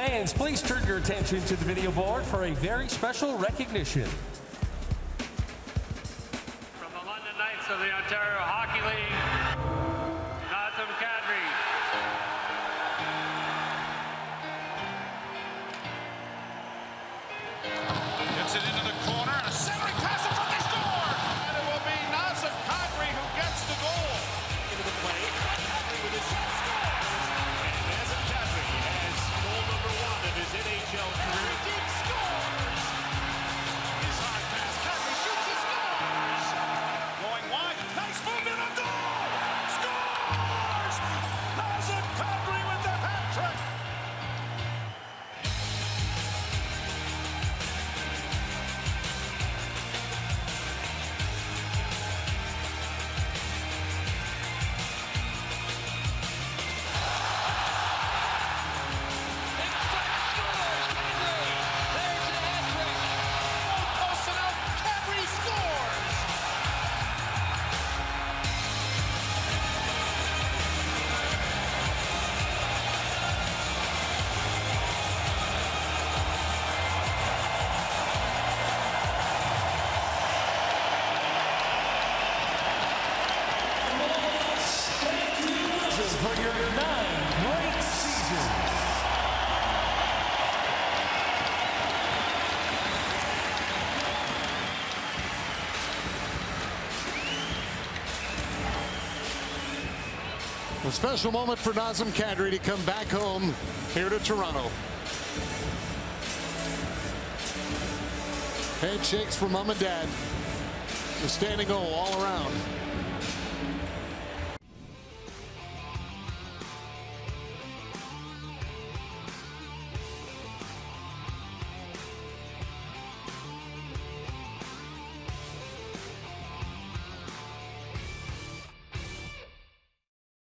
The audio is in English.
Fans, please turn your attention to the video board for a very special recognition. From the London Knights of the Ontario Hockey League, Nazem Kadri. Gets it into the corner, a centering pass in front, they score! And it will be Nazem Kadri who gets the goal. Into the play, Kadri with his shot scores! And Nazem Kadri has goal number 1 of his NHL career. Deep scores! His hard pass, Kadri shoots, he scores! Going wide, nice move in a goal! Scores! Nazem Kadri with the hat trick! For your 9 great seasons. A special moment for Nazem Kadri to come back home here to Toronto. Handshakes for mom and dad. A standing O all around.